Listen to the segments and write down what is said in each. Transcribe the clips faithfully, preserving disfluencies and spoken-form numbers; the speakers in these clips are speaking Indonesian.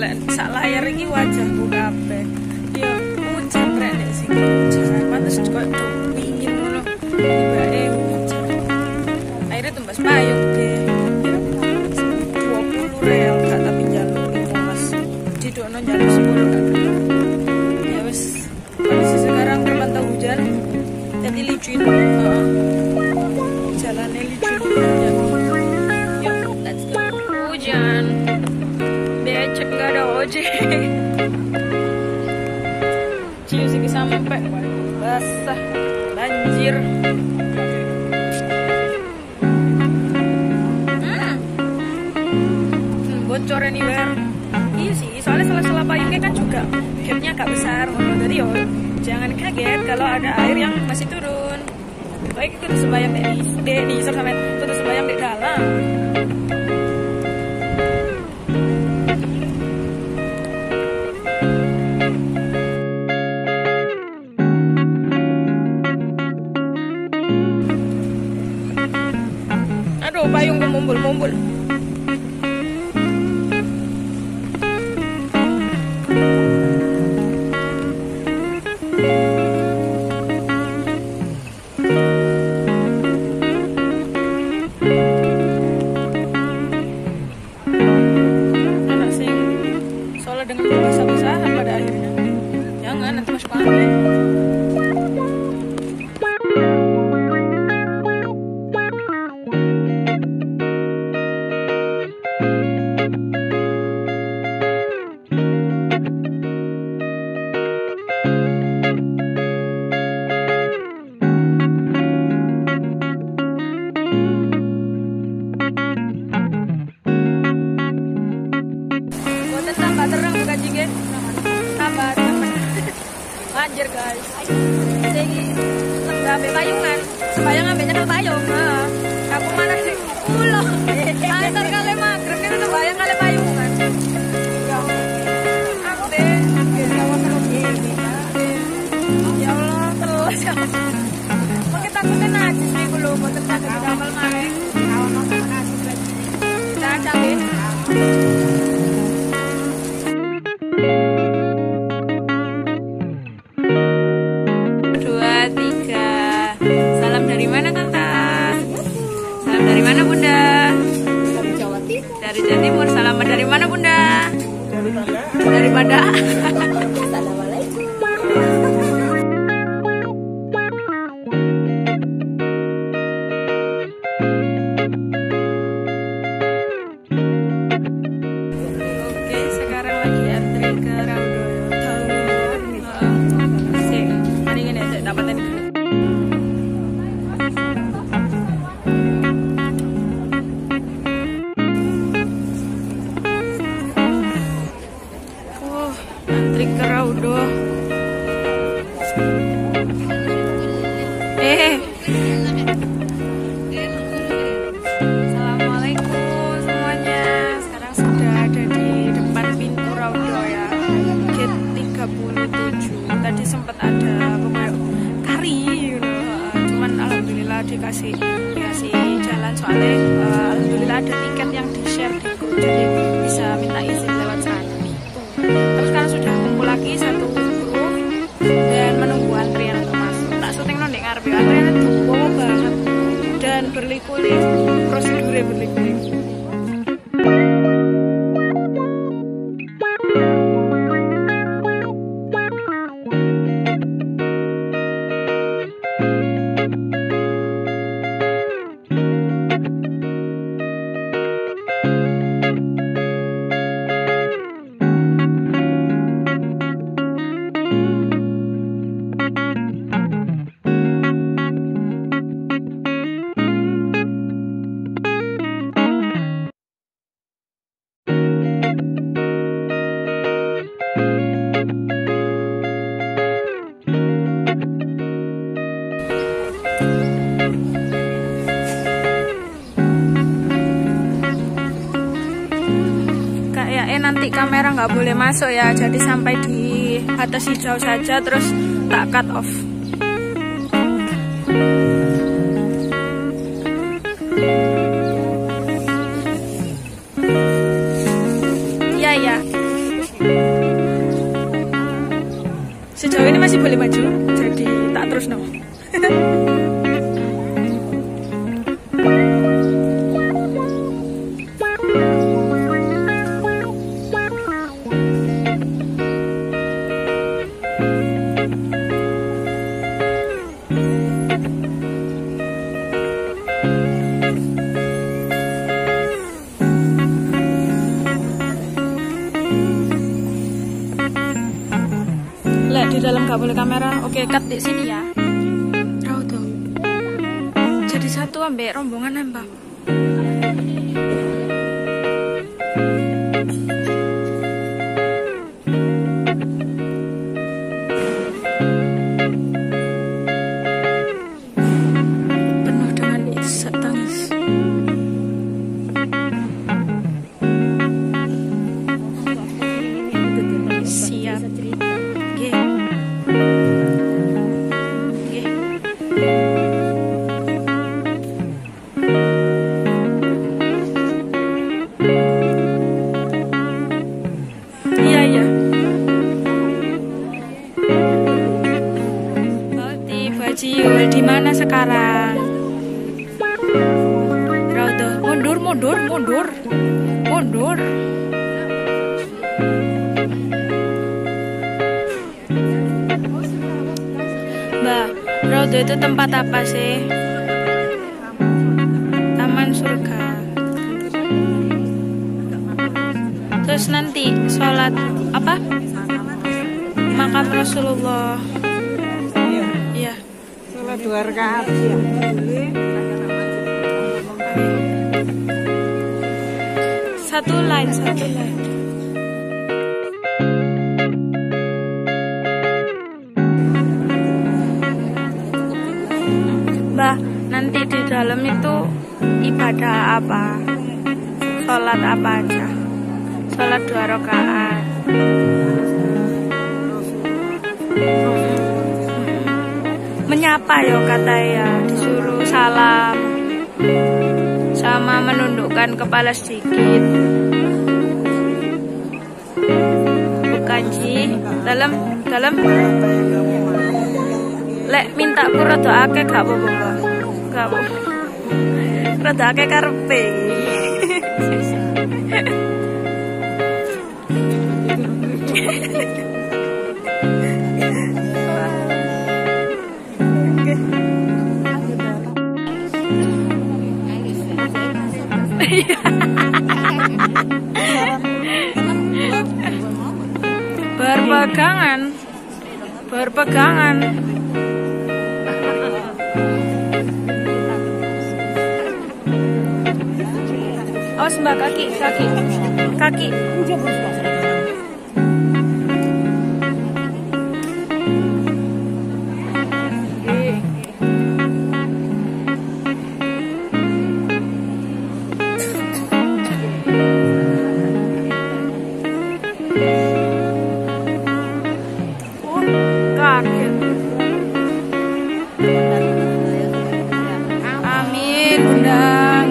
lek sak layar iki wajahku kabeh. Ya hujan rek nek sing hujan. Pantes kok dingin ngono. Tibake hujan. Akhirnya tumbas payung deh. dua puluh real gak tapi njaluk lima mas. Didokno njaluk sepuluh kan. Ya wis. Kondisi sekarang terpantau hujan. Jadi licin. Heeh. Jalannya licin. Yuk, let's go. Hujan. Becek gak ada ojek. Cium sih sampai basah, banjir. Hmm. Hmm, bocor nih ber. Iya sih, soalnya sela-sela payungnya kan juga gapnya agak besar. Jadi yo jangan kaget kalau ada air yang masih turun. Baik itu sembayang di di sampai itu sembayang di dalam. Aduh, payung kemumbul-mumbul. Anak sing soalnya dengan besar-besaran pada akhirnya. Jangan, nanti masuk angin. Tambah terang bukan jige, tambah banjir guys. Jadi nggak ambil payungan, bayang ambil nyekel payung. Nah, aku mana sih pulau? Antar kali maghrib kan udah bayang kali payungan. Aku deh, ya Allah terus ya. Mungkin takutnya najis nih dulu, mau terjadi di kamar maling. Kalau nonton najis lagi, cacat deh. Dari mana kakak? Salam dari mana bunda? Dari Jawa Timur. Dari Jawa Timur. Salam dari mana bunda? Dari Pada. Assalamualaikum. Oke, sekarang lagi antri ke Raudoyo. Sing, hari ini saya dapatin. Antri ke Raudo. Eh. Assalamualaikum semuanya. Sekarang sudah ada di depan pintu Raudo ya. Gate tiga puluh tujuh. Tadi sempat ada pemain kari, you know. Cuman alhamdulillah dikasih dikasih jalan soalnya uh, alhamdulillah ada tiket yang di-share di grup jadi bisa minta izin lewat sana. Terus sekarang sudah kumpul lagi satu grup dan menunggu antrian untuk masuk. Tak syuting non di ngarep ya, antriannya tuh banget dan berliku-liku, prosedurnya berliku-liku. Kayaknya nanti kamera nggak boleh masuk ya, jadi sampai di batas hijau saja terus tak cut off. Iya ya, balik maju, jadi tak terus no. Di dalam gak boleh kamera. Oke, cut di sini ya. Raudo. Jadi satu ambek rombongan nembak. Penuh dengan isak tangis. Siap. Iya ya. Bauti Bajiul di mana sekarang? Raudo, mundur, mundur, mundur, mundur. Mbak, Raudo itu tempat apa sih? Taman surga. Terus nanti sholat apa? Makam Rasulullah. Iya. Sholat dua rakaat ya. Satu line, satu line. Mbah, nanti di dalam itu ibadah apa? Sholat apa aja? Sholat dua rakaat. Menyapa yo kata ya, disuruh salam sama menundukkan kepala sedikit. Bukan Ji, dalam dalam lek minta ku rada akeh gak apa-apa, Mbak. Gak apa. Rada akeh karepe. Berpegangan, berpegangan. Awas Mbak, kaki, kaki, kaki. Amin, Bunda.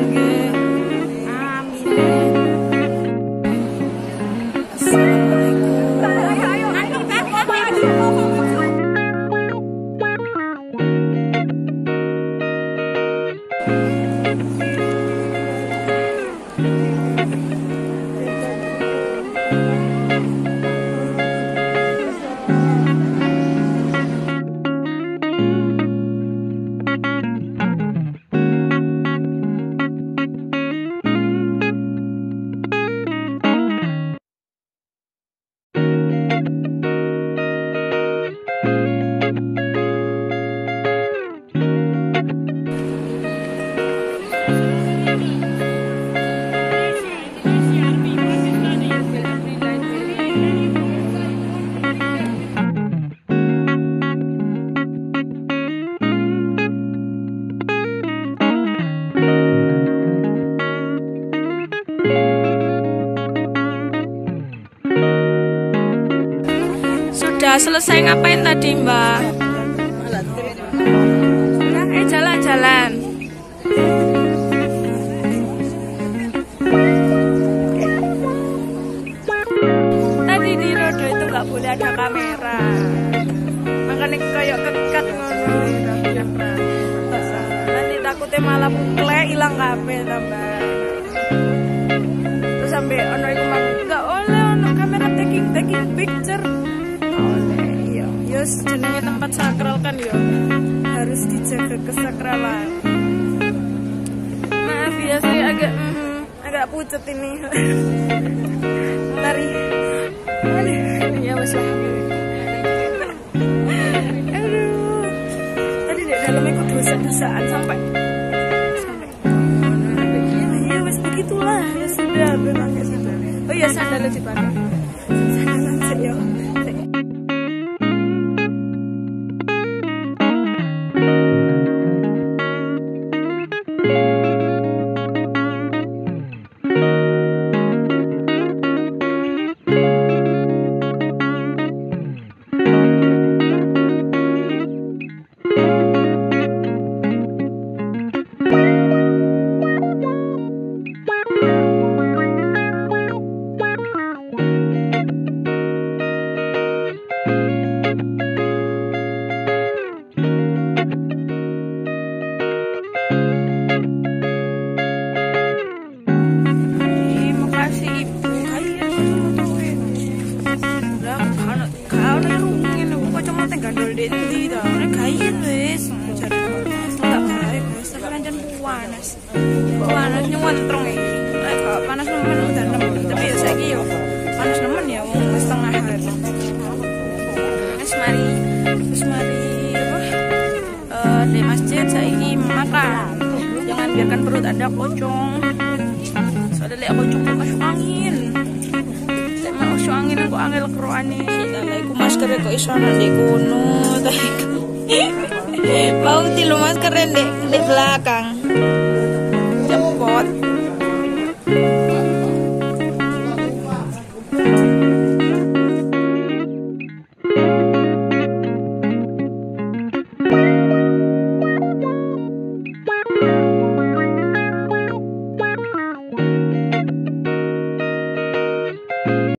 Sudah selesai ngapain tadi, Mbak? Eh, jalan-jalan. Tadi di Rodo itu nggak boleh ada kamera. Makanya picture. Oleh, yo, yo jenenge tempat sakral kan yo. Harus dijaga kesakralan. Maaf ya saya agak mm, agak pucet ini. Mari. Mari. Ya wes lah. Aduh. Tadi di dalam ikut dosa-dosaan sampai sampai. Ya wes begitulah. Ya sudah, memang ya sudah. Oh iya sandalnya dipakai. Sandalan saya. Panas nyuwentrong iki. Nek gak panas nemen udah nemen. Tapi ya saiki yo panas nemen ya wong wis tengah hari. Wis mari wis mari apa? Eh di masjid saiki makan. Jangan biarkan perut Anda kocong. Soalnya lek kocong masuk angin. Lek masuk angin kok angel keroane. Lah iku masker kok iso ana ndek kono. Mau tilu masker ndek ndek belakang.